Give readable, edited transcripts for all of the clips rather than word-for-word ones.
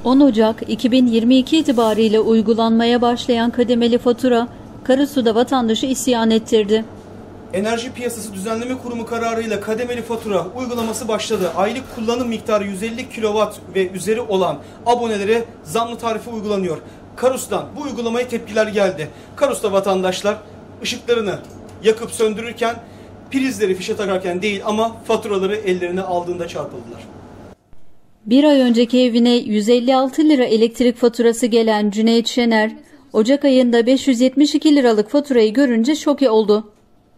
10 Ocak 2022 itibariyle uygulanmaya başlayan kademeli fatura, Karasu'da vatandaşı isyan ettirdi. Enerji Piyasası Düzenleme Kurumu kararıyla kademeli fatura uygulaması başladı. Aylık kullanım miktarı 150 kW ve üzeri olan abonelere zamlı tarife uygulanıyor. Karasu'dan bu uygulamaya tepkiler geldi. Karasu'da vatandaşlar ışıklarını yakıp söndürürken, prizleri fişe takarken değil ama faturaları ellerine aldığında çarpıldılar. Bir ay önceki evine 156 lira elektrik faturası gelen Cüneyt Şener, Ocak ayında 572 liralık faturayı görünce şoke oldu.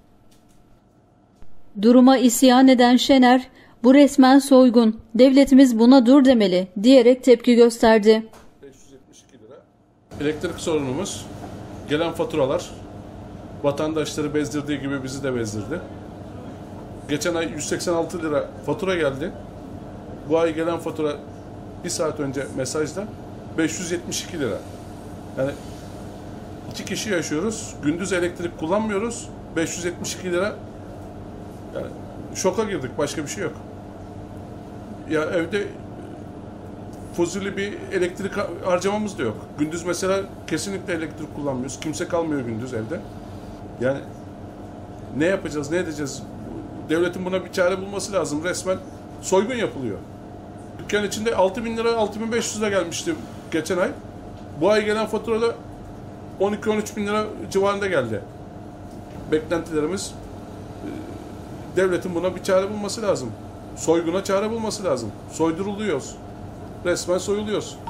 Duruma isyan eden Şener, "Bu resmen soygun, devletimiz buna dur demeli" diyerek tepki gösterdi. 572 lira. Elektrik sorunumuz, gelen faturalar vatandaşları bezdirdiği gibi bizi de bezdirdi. Geçen ay 186 lira fatura geldi. Bu ay gelen fatura bir saat önce mesajda 572 lira. Yani iki kişi yaşıyoruz, gündüz elektrik kullanmıyoruz, 572 lira. Yani şoka girdik, başka bir şey yok. Ya evde fuzuli bir elektrik harcamamız da yok. Gündüz mesela kesinlikle elektrik kullanmıyoruz. Kimse kalmıyor gündüz evde. Yani ne yapacağız, ne edeceğiz? Devletin buna bir çare bulması lazım. Resmen soygun yapılıyor. Dükkan içinde 6.000 lira, 6.500 lira gelmişti geçen ay. Bu ay gelen faturada 12-13 bin lira civarında geldi. Beklentilerimiz, devletin buna bir çare bulması lazım. Soyguna çare bulması lazım. Soyduruluyoruz. Resmen soyuluyoruz.